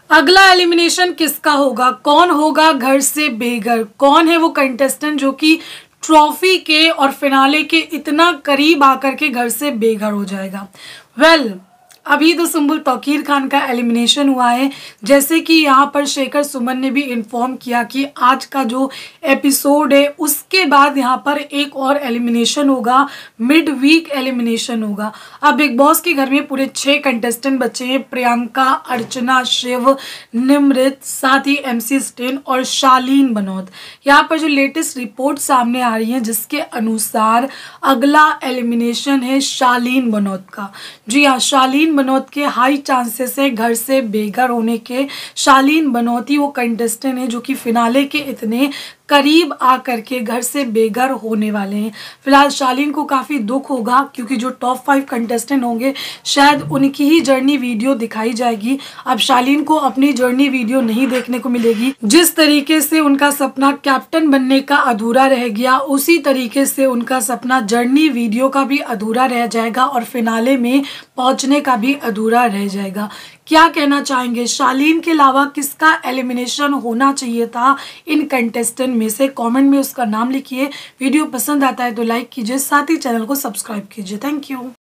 अगला एलिमिनेशन किसका होगा, कौन होगा घर से बेघर, कौन है वो कंटेस्टेंट जो कि ट्रॉफी के और फिनाले के इतना करीब आकर के घर से बेघर हो जाएगा। अभी तो सुंबुल तौकीर खान का एलिमिनेशन हुआ है। जैसे कि यहाँ पर शेखर सुमन ने भी इन्फॉर्म किया कि आज का जो एपिसोड है उसके बाद यहाँ पर एक और एलिमिनेशन होगा, मिड वीक एलिमिनेशन होगा। अब बिग बॉस के घर में पूरे 6 कंटेस्टेंट बचे हैं, प्रियंका, अर्चना, शिव, निमृत, साथ ही MC स्टेन और शालीन बनौत। यहाँ पर जो लेटेस्ट रिपोर्ट सामने आ रही है जिसके अनुसार अगला एलिमिनेशन है शालीन बनौत का। जी हाँ, शालीन बनौत के हाई चांसेस है घर से बेघर होने के। शालीन बनौत ही वो कंटेस्टेंट है जो कि फिनाले के इतने करीब आकर के घर से बेघर होने वाले हैं। फिलहाल शालीन को काफ़ी दुख होगा क्योंकि जो टॉप 5 कंटेस्टेंट होंगे शायद उनकी ही जर्नी वीडियो दिखाई जाएगी। अब शालीन को अपनी जर्नी वीडियो नहीं देखने को मिलेगी। जिस तरीके से उनका सपना कैप्टन बनने का अधूरा रह गया, उसी तरीके से उनका सपना जर्नी वीडियो का भी अधूरा रह जाएगा और फिनाले में पहुंचने का भी अधूरा रह जाएगा। क्या कहना चाहेंगे, शालीन के अलावा किसका एलिमिनेशन होना चाहिए था इन कंटेस्टेंट में से? कमेंट में उसका नाम लिखिए। वीडियो पसंद आता है तो लाइक कीजिए, साथ ही चैनल को सब्सक्राइब कीजिए। Thank you.